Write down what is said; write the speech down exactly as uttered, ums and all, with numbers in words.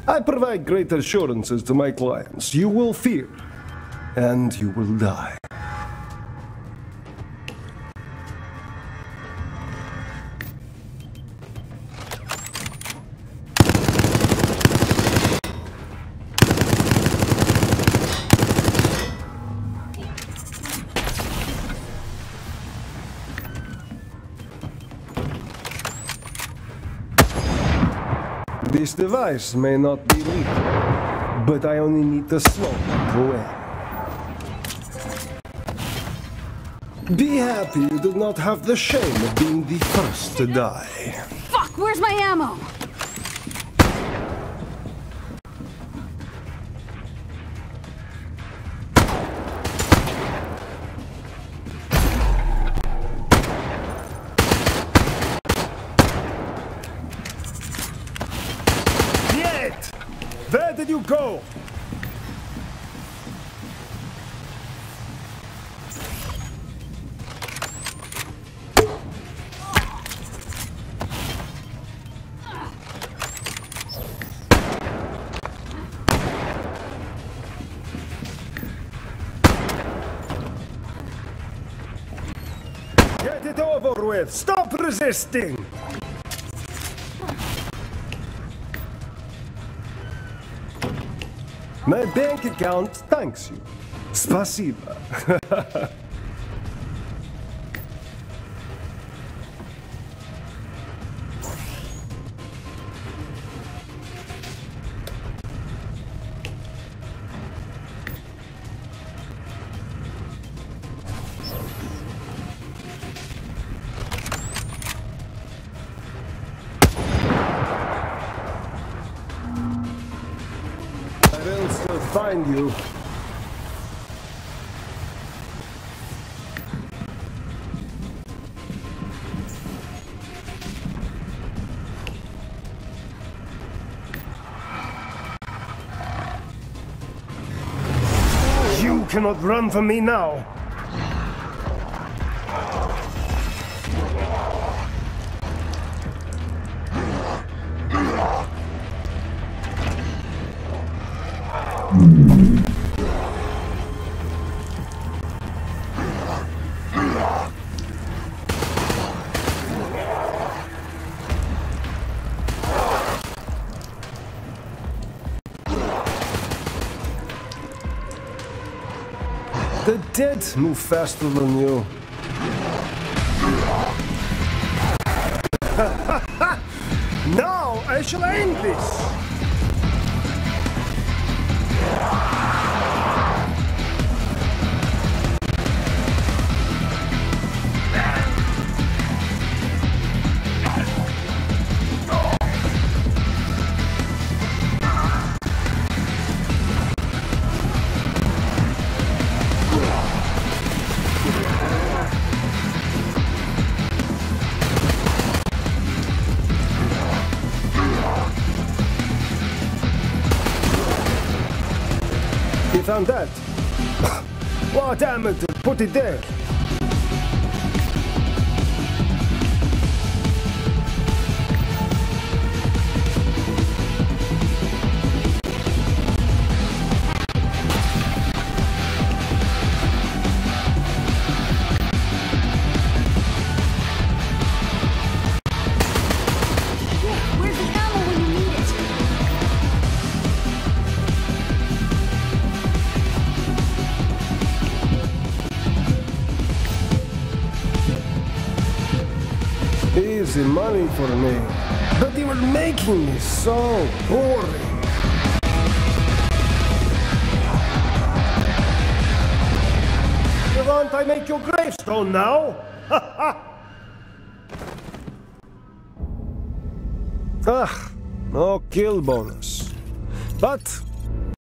I provide great assurances to my clients. You will fear, and you will die. This device may not be lethal, but I only need to slow it to end. Be happy you did not have the shame of being the first to die. Fuck, where's my ammo? Where did you go? Get it over with! Stop resisting! My bank account thanks you. Spasiba. Find you. You cannot run from me now. The dead move faster than you. Now I shall end this! You found that? What amateur put it there? Where's the ammo when you need it? Easy money for me, but they were making me so boring. You want I make your gravestone now? Ah, no kill bonus. But